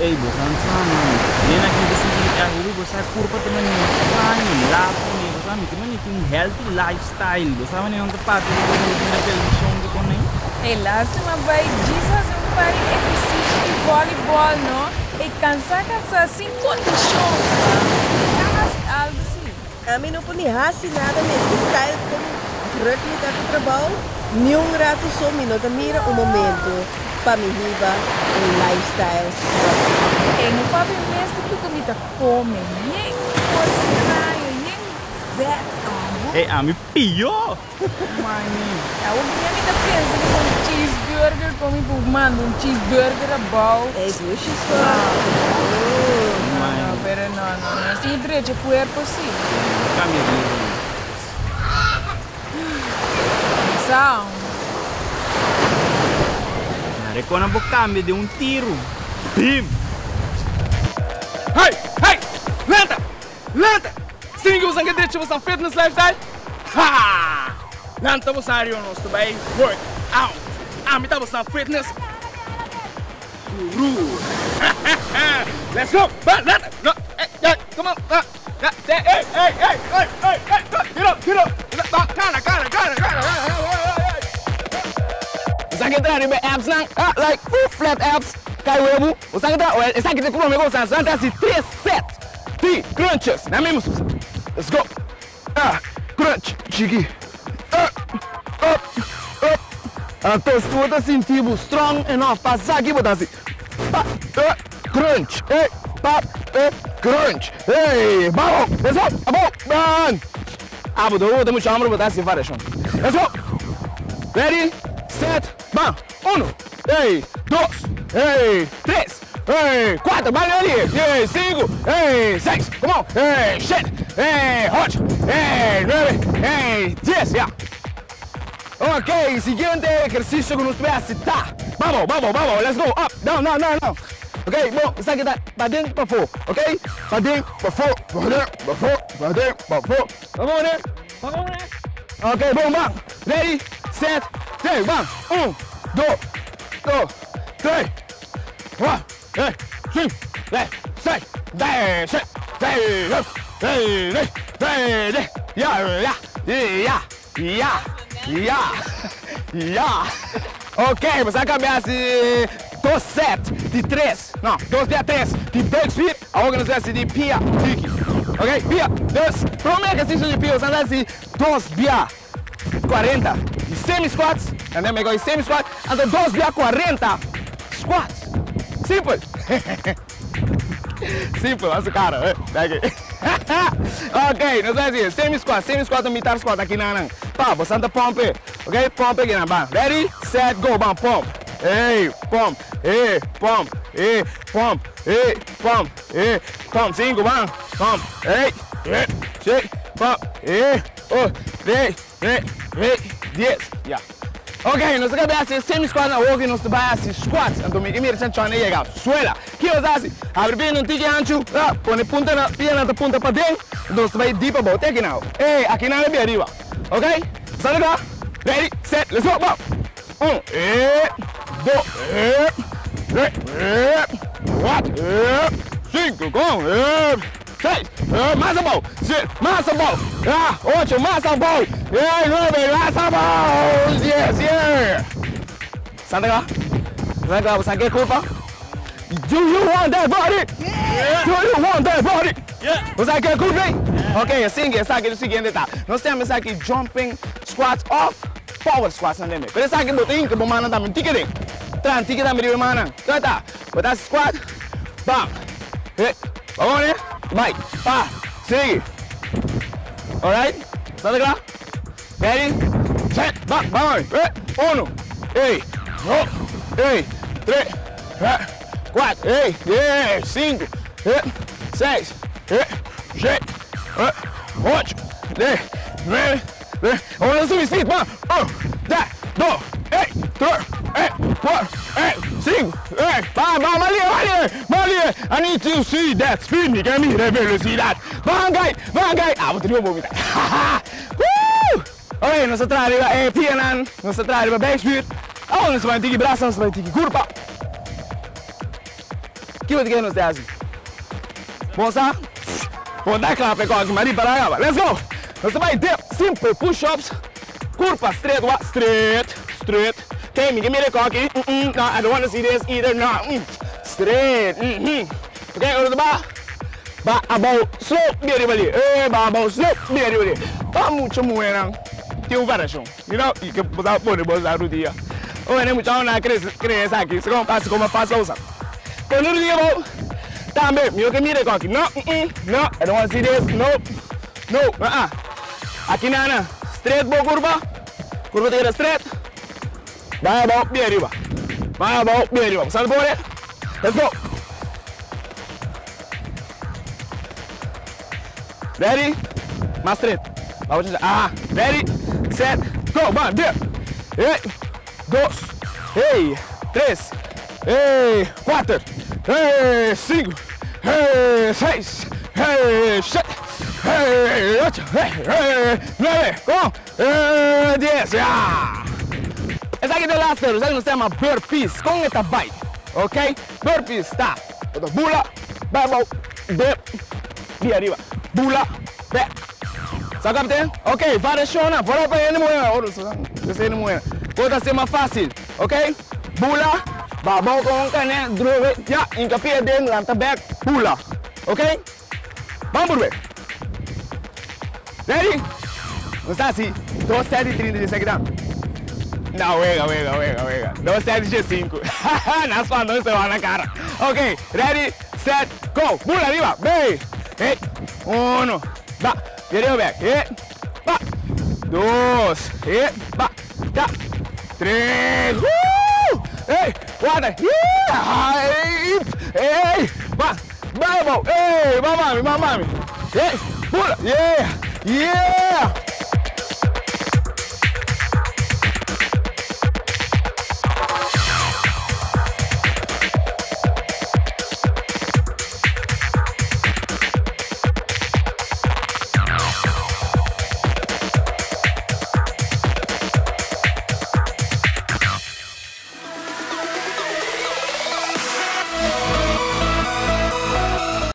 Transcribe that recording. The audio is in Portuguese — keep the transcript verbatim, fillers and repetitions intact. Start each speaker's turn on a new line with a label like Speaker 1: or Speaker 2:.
Speaker 1: Ei, bosan sana. Dia nak kita sendiri akhirnya bosan kurpa teman ni. Lain, lapo ni bosan ni teman ni um healthy lifestyle. Bosan ni orang tepat ni na televisão de coném.
Speaker 2: Ei, lástima vai Jesus um pai exercício de voleibol, não? E cansar cansar sem condição. Mas algo assim.
Speaker 3: A mim não pode raci nada mesmo. Style como druk niet aan het trabalho. Nenhum rato só minuto mira o momento. Para mim viva um lifestyle.
Speaker 2: E no papo mesmo que comida come, nem estranho, nem vet.
Speaker 1: Ei, a mim pior.
Speaker 2: Mãe, a outra ainda pensa que um cheeseburger come por mano, um cheeseburger é bom.
Speaker 3: É isso, só.
Speaker 2: Não, pero não, não, não. Assim direito é possível.
Speaker 1: Caminho.
Speaker 2: São.
Speaker 1: Recona vou cambio de um tiro. Bim!
Speaker 4: Hey! Hey! Lenta! Lenta! Sim, que você quer dizer que você fitness lifestyle? Ha! Lenta você aí, nosso bem. Work out! Ah, me dá você fitness. Guru! Let's go! But lenta! No! Hey! Hey! Come on! Hey! Hey! Hey! Hey! Hey! Hey! Hey! Get up! Get up! Cara! Cara! Cara! Cara! Você quer entrar em abs lang? Ah, like full flat abs. Cai o emo. Você quer entrar? Você quer entrar comigo? Você quer entrar três sets de crunches. Não é mesmo? Let's go. Ah, crunch, chigi. Ah, up, up. Então, se você sentir strong enough, passar aqui, botar assim. Pa, uh, crunch. Hey, pa, uh, crunch. Hey, vamos. Let's go. Vamos. Man. Ah, botou, botou muito chamado, botar assim, várias. Let's go. Ready? Set, bam, uno, ei, dois, ei, três, ei, quatro, vai ali, ei, cinco, ei, seis, come on, ei, sete, ei, oito, ei, nove, ei, dez, yeah. Ok, siguiente ejercicio que nos trae tá. Vamos, vamos, vamos, let's go, up, down, down, down, down. Ok, bom, isso aqui tá para dentro, para fora, ok? Para dentro, para fora, para dentro, para fora, para dentro, para fora. Vamos, né? Vamos, né? Ok, bom, vamos, ready, set, três, vamos! Um, dois, dois, três, quatro, cinco, seis, seis, dez, dez, dez, dez, dez, dez, ya, ya, ya, ya, ya, ya. Ok, você acaba assim, dois sets de três, não, dois de três, de dois feet, a organização de pia, tiki. Ok, pia, dois, primeiro exercício de pia, você anda assim, dois pia. quarenta de semi squats, and me go semi squat, and then dois via quarenta squats. Simple. Simple, essa cara, eh? Ok, não sei assim, semi squat, semi squat ou mitar squat aqui na nan. Pá, você anda pump, ok? Pump aqui na ban. Ready, set, go, bam, pump. Ei, pump, ei, pump, ei, pump, ei, pump, ei, pump, cinco, bam, pump, ei, ei, seis, pump, ei, oh, três, três, três, dez, yeah. Ok, nós acabamos de fazer semi-squat na walk e nós trabalhamos assim, squats. Então, me mira, você não chega, suela. Que eu faço? Abre bem no tique ancho, põe ponta na pierna da ponta para dentro. Então, você vai deep about, aqui não. Ei, aqui não é bem arriba. Ok? Sai lá. Ready, set, let's go, go. Um, e, dois, e, três, e, quatro, e, cinco, com, e, seis, eh, mais a mão, sete, mais a mão, ah, oito, mais a mão, eh, nove, mais a mão, dez, yeah. Santa lá, Santa lá, você quer culpa? Do you want that body? Yeah. Do you want that body? Yeah. Você quer culpa? Yeah. Ok, assim que essa aqui é o seguinte, tá? Nós temos aqui jumping squats off, power squats, não é mesmo? Mas essa aqui botinho que o mana também ticketing, tran ticketing também o mana, tá tá? Botar squat, bam, eh, vamos né? Vai, pá, sigue. Alright? Santa lá. Ready? Set, back, vamos. Um, ei, dois, ei, três, quatro, ei, yeah, cinco, seis, sete, oito, dez, nove, dez. Vamos subir, sim, vamos. Um, dez, dois, ei, três, ei, quatro, ei, cinco, ei, vai, vai, Malia, Malia, Malia. I need to see that speed, me, can me, reveal, see that. Bangay, bangay. Ah, vou ter um vomita. Woo! Ok, nós atrás arriba, eh, pianan, nós atrás arriba, back speed. Oh, nós vamos ter que braço, nós vamos ter que curva. que você quer nos dez? Bom, sabe? Bom, dá claro para aqui, Maria, para lá. Let's go! Você vai dip, simple push-ups, curva straight, what? Straight, straight. Okay, me give me the cocky. Mm -mm, no, I don't want to see this either. No, mm. Straight. Mm -hmm. Okay, olha ba. Ba about slope dia ali. Eh, ba about slope dia ali. Ba muito moerang. Tem um variação. You know, e que você pode botar no dia. Ou é muito na crescer crescer aqui. Se como passa como faz usa. Quando no dia vou também, me que me the cocky. No, mm -mm, no, I don't want to see this. No. No, ah. Uh-uh. Aqui nana. Straight boa curva. Curva tira straight. Vai about bem arriba. Vai about bem arriba. Salve por aí. Let's go. Ready? Mais straight. Vamos ah, ready, set, go. One, dip. Hey, dos. Hey, três. Hey, quatro. Hey, cinco. Hey, seis. Hey, sete. Hey, ocho. Hey, hey, nueve. Come. Hey, diez. Ah. Essa aqui é o last essa aqui nos chama burpees com esta bike, ok? Burpees, tá? Bula, bubble, dip, de arriba, bula, back. Sabe capitão? Ok, variação, fora para ele moer, ora, você ele moer. Outra ser mais fácil, ok? Bula, bubble com cané, drove, já, encapia dentro, lanta back, bula, ok? Vamos por ver. Ready? Não está assim, dois, sete, trinta de seguida. Não, wega, wega, wega, wega. dois, sete, G cinco. Nas pandões se vai na cara. Ok, ready, set, go. Pula arriba, bem. Hey, uno, va. Querido back, hey, va. Dos, hey, va. Tá. Três, uh! Hey, quatro, yeah. Hey, va. Vamos, hey, mamami, mamami. Hey, pula, yeah, yeah.